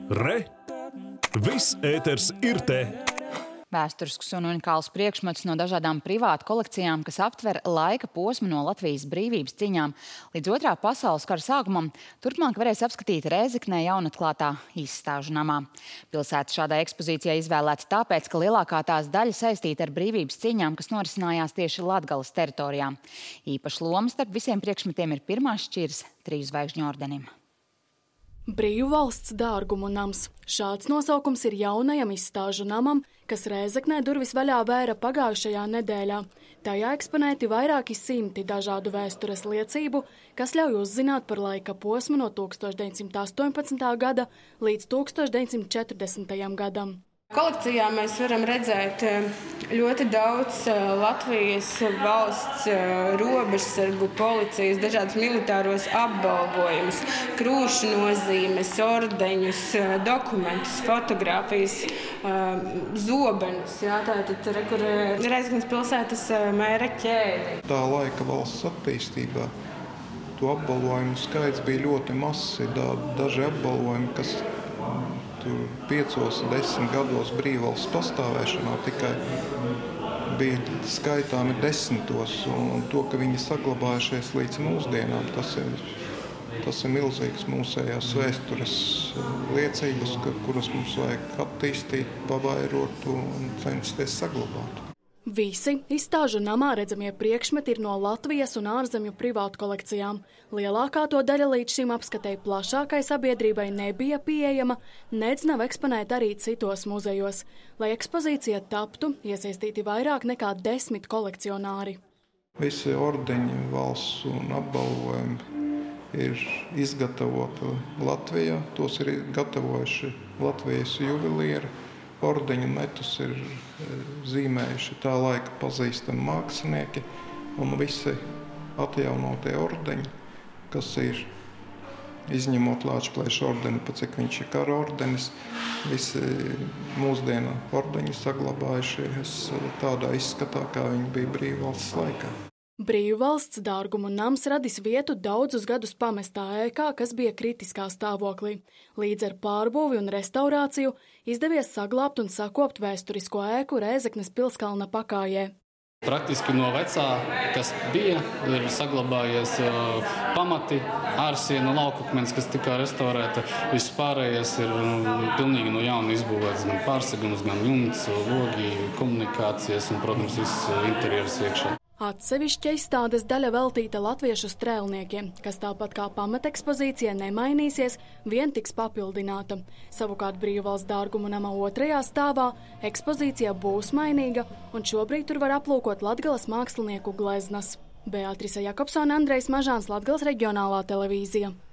Re! Viss ēters ir te! Vēsturisks un unikāls priekšmets no dažādām privātu kolekcijām, kas aptver laika posmu no Latvijas brīvības cīņām līdz Otrā pasaules kara sākumam, turpmāk varēs apskatīt Rēzeknē jaunatklātā izstāžu namā. Pilsēta šādai ekspozīcijai izvēlēta tāpēc, ka lielākā tās daļa saistīta ar brīvības cīņām, kas norisinājās tieši Latgales teritorijā. Īpaša loma starp visiem priekšmetiem ir pirmās šķiras 3 zvaigžņu ordenim. Brīvvalsts dārgumu nams. Šāds nosaukums ir jaunajam izstāžu namam, kas Rēzeknē durvis vaļā vēra pagājušajā nedēļā. Tajā eksponēti vairāki simti dažādu vēstures liecību, kas ļauj uzzināt par laika posmu no 1918. gada līdz 1940. gadam. Kolekcijā mēs varam redzēt ļoti daudz Latvijas valsts robežsargu, policijas, dažādus militāros apbalvojumus, krūšu nozīmes, ordeņus, dokumentus, fotogrāfijas, zobenus. Tātad, kur Rēzeknes pilsētas mēra ķēde. Tā laika valsts attīstībā to apbalvojumu skaits bija ļoti mazs. Daži apbalvojumi, kas 5-10 gados brīvvalsts pastāvēšanā tikai bija skaitāmi desmitos, un to, ka viņi saglabājušies līdz mūsdienām, tas ir milzīgs mūsējās vēstures liecības, kuras mums vajag attīstīt, pavairot un censties saglabāt. Visi izstāžu namā redzamie priekšmeti ir no Latvijas un ārzemju privātu kolekcijām. Lielākā to daļa līdz šim apskatei plašākai sabiedrībai nebija pieejama, nedz nav eksponēta arī citos muzejos. Lai ekspozīcija taptu, iesaistīti vairāk nekā 10 kolekcionāri. Visi ordeņi, valsts un apbalvojumi ir izgatavoti Latvijā. Tos ir gatavojuši Latvijas juvelieri. Ordeņu metus ir zīmējuši tā laika pazīstami mākslinieki, un visi atjaunotie ordeņi, kas ir izņemot Lāčplēša ordeni, pat cik viņš ir kara ordenis, visi mūsdienu ordeņi saglabājušies tādā izskatā, kā viņi bija brīvvalsts laikā. Brīvvalsts dārgumu nams radis vietu daudzus gadus pamestā ēkā, kas bija kritiskā stāvoklī. Līdz ar pārbūvi un restaurāciju izdevies saglābt un sakopt vēsturisko ēku Rēzeknes Pilskalna pakājē. Praktiski no vecā, kas bija, ir saglabājies pamati, ārsiena, laukakmens, kas tika restaurēta. Viss pārējais ir pilnīgi no jauna izbūvēts, gan pārsegums, gan jumts, logi, komunikācijas un, protams, viss interjeras iekšā. Atsevišķa izstādes daļa veltīta latviešu strēlniekiem, kas tāpat kā pamatekspozīcija nemainīsies, vien tiks papildināta. Savukārt Brīvvalsts dārgumu nama 2. stāvā ekspozīcija būs mainīga, un šobrīd tur var aplūkot Latgales mākslinieku gleznas. Beatrice Jakobsone, Andrejs Mažāns, Latgales reģionālā televīzija.